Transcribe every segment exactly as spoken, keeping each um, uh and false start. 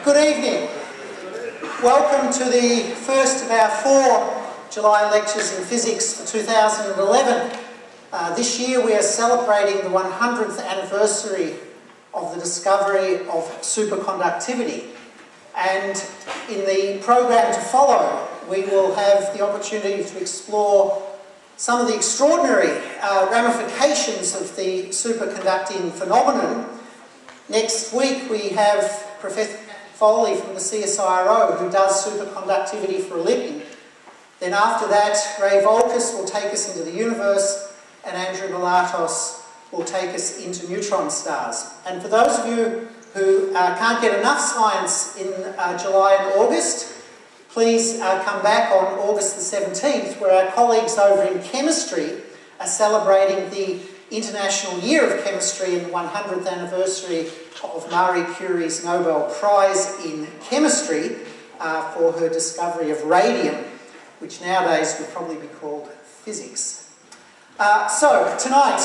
Good evening. Welcome to the first of our four July lectures in physics for two thousand eleven. Uh, this year we are celebrating the one hundredth anniversary of the discovery of superconductivity. And in the program to follow, we will have the opportunity to explore some of the extraordinary uh, ramifications of the superconducting phenomenon. Next week we have Professor Foley from the C S I R O, who does superconductivity for a living. Then after that, Ray Volkas will take us into the universe, and Andrew Melatos will take us into neutron stars. And for those of you who uh, can't get enough science in uh, July and August, please uh, come back on August the seventeenth, where our colleagues over in chemistry are celebrating the International Year of Chemistry and the one hundredth anniversary of Marie Curie's Nobel Prize in Chemistry uh, for her discovery of radium, which nowadays would probably be called physics. Uh, so, tonight,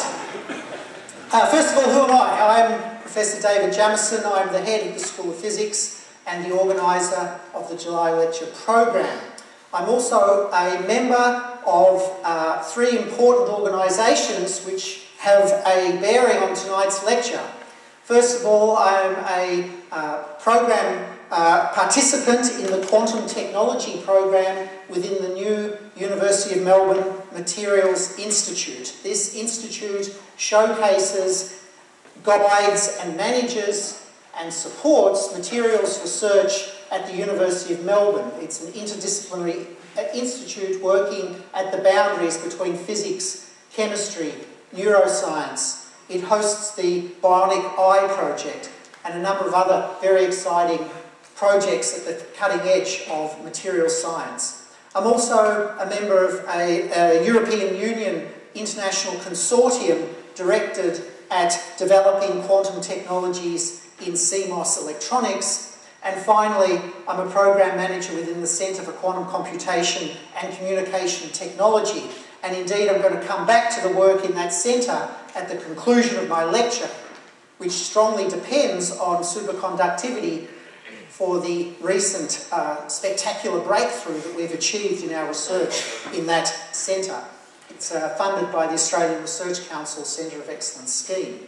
uh, first of all, who am I? I'm Professor David Jamieson. I'm the head of the School of Physics and the organiser of the July Lecture program. I'm also a member of uh, three important organisations which have a bearing on tonight's lecture. First of all, I'm a uh, program uh, participant in the Quantum Technology program within the new University of Melbourne Materials Institute. This institute showcases, guides and manages and supports materials research at the University of Melbourne. It's an interdisciplinary institute working at the boundaries between physics, chemistry, neuroscience. It hosts the Bionic Eye project and a number of other very exciting projects at the cutting edge of material science. I'm also a member of a, a European Union international consortium directed at developing quantum technologies in C MOS electronics. And finally, I'm a program manager within the Centre for Quantum Computation and Communication Technology. And indeed, I'm going to come back to the work in that centre at the conclusion of my lecture, which strongly depends on superconductivity for the recent uh, spectacular breakthrough that we've achieved in our research in that centre. It's uh, funded by the Australian Research Council Centre of Excellence scheme.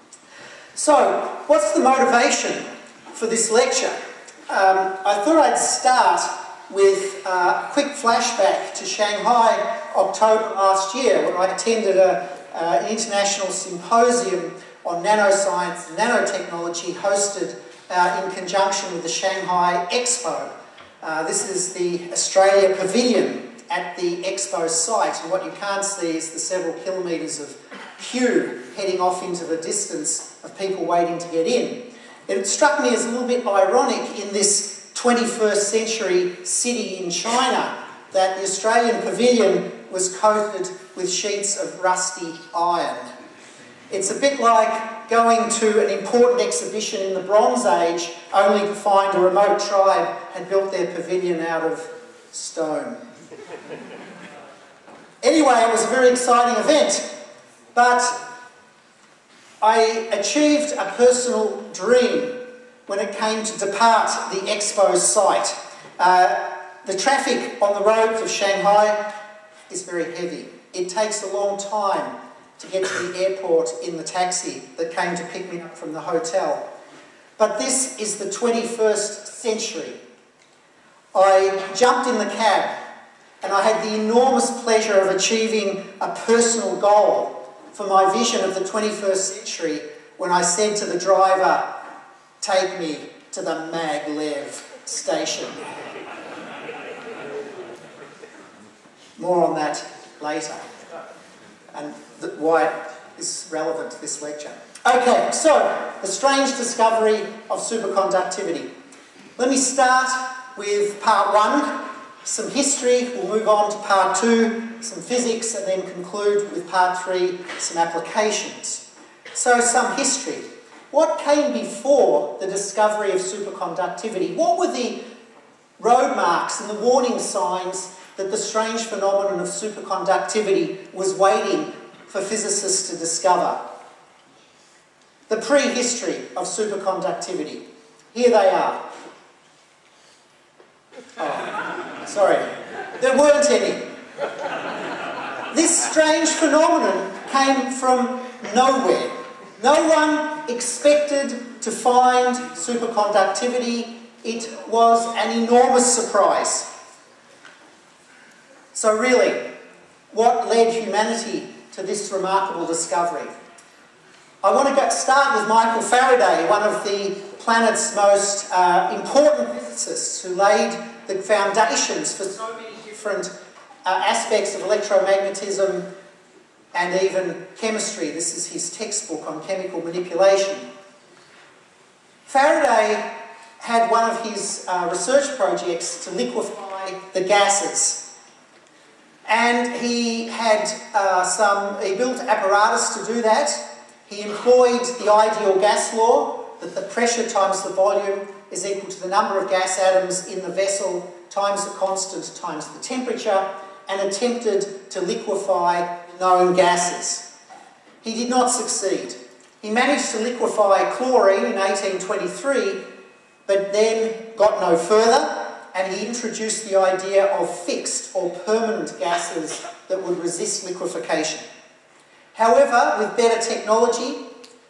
So, what's the motivation for this lecture? Um, I thought I'd start with uh, a quick flashback to Shanghai, October last year, when I attended a, uh, an international symposium on nanoscience and nanotechnology hosted uh, in conjunction with the Shanghai Expo. Uh, this is the Australia Pavilion at the Expo site, and what you can't see is the several kilometres of queue heading off into the distance of people waiting to get in. It struck me as a little bit ironic in this twenty-first century city in China that the Australian Pavilion was coated with sheets of rusty iron. It's a bit like going to an important exhibition in the Bronze Age only to find a remote tribe had built their pavilion out of stone. Anyway, it was a very exciting event, but I achieved a personal dream when it came to depart the Expo site. Uh, the traffic on the roads of Shanghai is very heavy. It takes a long time to get to the airport in the taxi that came to pick me up from the hotel. But this is the twenty-first century. I jumped in the cab and I had the enormous pleasure of achieving a personal goal for my vision of the twenty-first century when I said to the driver, "Take me to the maglev station." More on that later, and why it is relevant to this lecture. Okay, so the strange discovery of superconductivity. Let me start with part one, some history. We'll move on to part two, some physics, and then conclude with part three, some applications. So, some history. What came before the discovery of superconductivity? What were the road marks and the warning signs that the strange phenomenon of superconductivity was waiting for physicists to discover? The prehistory of superconductivity. Here they are. Oh, sorry. There weren't any. This strange phenomenon came from nowhere. No one expected to find superconductivity. It was an enormous surprise. So really, what led humanity to this remarkable discovery? I want to go start with Michael Faraday, one of the planet's most uh, important physicists who laid the foundations for so many different uh, aspects of electromagnetism and even chemistry. This is his textbook on chemical manipulation. Faraday had one of his uh, research projects to liquefy the gases. And he had uh, some, he built apparatus to do that. He employed the ideal gas law, that the pressure times the volume is equal to the number of gas atoms in the vessel times the constant times the temperature, and attempted to liquefy known gases. He did not succeed. He managed to liquefy chlorine in eighteen twenty-three, but then got no further, and he introduced the idea of fixed or permanent gases that would resist liquefaction. However, with better technology,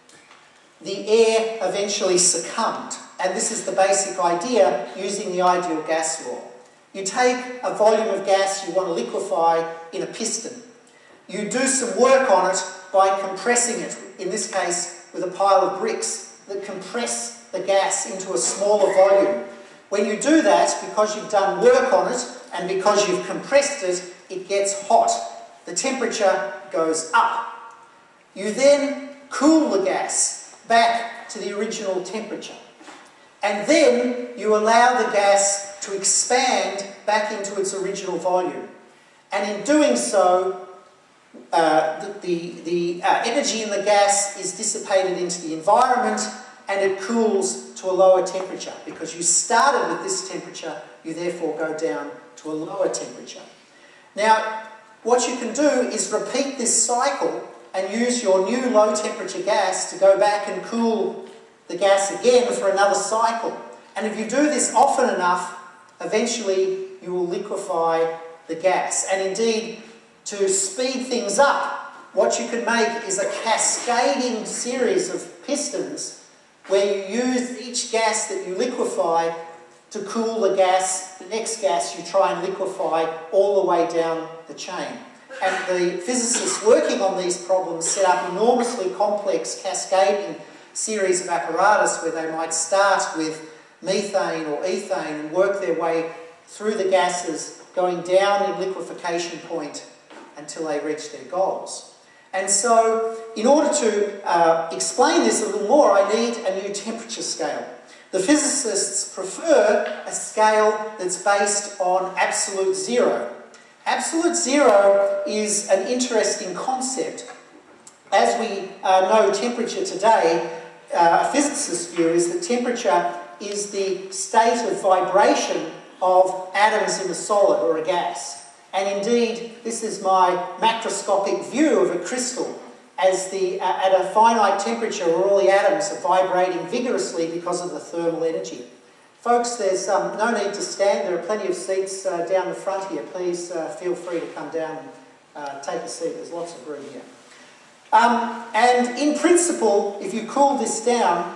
the air eventually succumbed, and this is the basic idea using the ideal gas law. You take a volume of gas you want to liquefy in a piston. You do some work on it by compressing it, in this case with a pile of bricks that compress the gas into a smaller volume. When you do that, because you've done work on it and because you've compressed it, it gets hot. The temperature goes up. You then cool the gas back to the original temperature. And then you allow the gas to expand back into its original volume. And in doing so, uh, the, the, the uh, energy in the gas is dissipated into the environment, and it cools to a lower temperature. Because you started with this temperature, you therefore go down to a lower temperature. Now, what you can do is repeat this cycle and use your new low temperature gas to go back and cool the gas again for another cycle. And if you do this often enough, eventually you will liquefy the gas. And indeed, to speed things up, what you can make is a cascading series of pistons where you use each gas that you liquefy to cool the gas, the next gas you try and liquefy all the way down the chain. And the physicists working on these problems set up enormously complex cascading series of apparatus where they might start with methane or ethane and work their way through the gases, going down in liquefaction point until they reach their goals. And so, in order to uh, explain this a little more, I need a new temperature scale. The physicists prefer a scale that's based on absolute zero. Absolute zero is an interesting concept. As we uh, know temperature today, uh, a physicist's view is that temperature is the state of vibration of atoms in a solid or a gas. And indeed, this is my macroscopic view of a crystal as the, uh, at a finite temperature where all the atoms are vibrating vigorously because of the thermal energy. Folks, there's um, no need to stand. There are plenty of seats uh, down the front here. Please uh, feel free to come down and uh, take a seat. There's lots of room here. Um, and in principle, if you cool this down,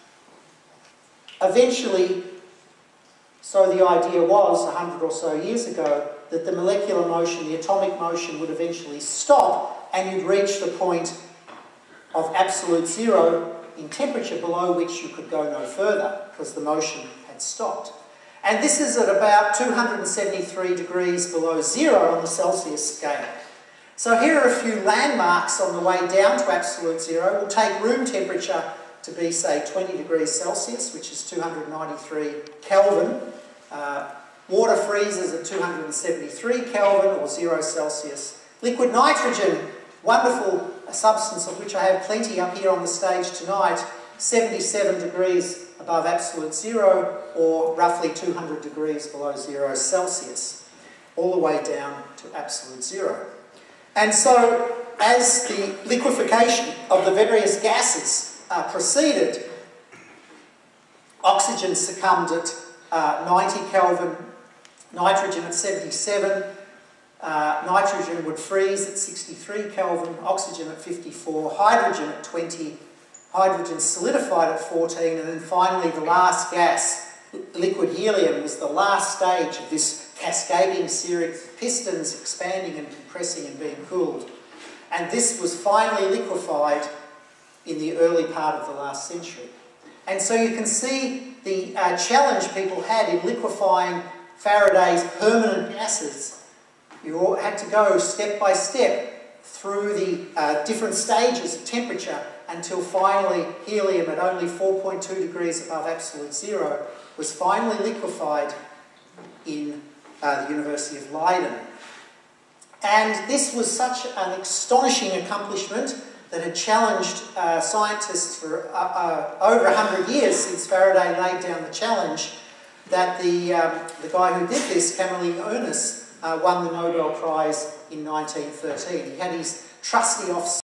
eventually, so the idea was a hundred or so years ago, that the molecular motion, the atomic motion, would eventually stop, and you'd reach the point of absolute zero in temperature below which you could go no further because the motion had stopped. And this is at about two hundred seventy-three degrees below zero on the Celsius scale. So here are a few landmarks on the way down to absolute zero. We'll take room temperature to be, say, twenty degrees Celsius, which is two hundred ninety-three Kelvin. Uh, water freezes at two hundred seventy-three Kelvin or zero Celsius. Liquid nitrogen, wonderful substance of which I have plenty up here on the stage tonight, seventy-seven degrees above absolute zero or roughly two hundred degrees below zero Celsius, all the way down to absolute zero. And so, as the liquefaction of the various gases uh, proceeded, oxygen succumbed at uh, ninety Kelvin, nitrogen at seventy-seven, uh, nitrogen would freeze at sixty-three Kelvin, oxygen at fifty-four, hydrogen at twenty, hydrogen solidified at fourteen, and then finally the last gas, liquid helium, was the last stage of this cascading series of pistons expanding and compressing and being cooled. And this was finally liquefied in the early part of the last century. And so you can see the uh, challenge people had in liquefying Faraday's permanent gases. You all had to go step by step through the uh, different stages of temperature until finally helium at only four point two degrees above absolute zero was finally liquefied in uh, the University of Leiden. And this was such an astonishing accomplishment that had challenged uh, scientists for uh, uh, over one hundred years since Faraday laid down the challenge, that the, um, the guy who did this, Caroline Ernest, uh, won the Nobel Prize in nineteen thirteen. He had his trusty officer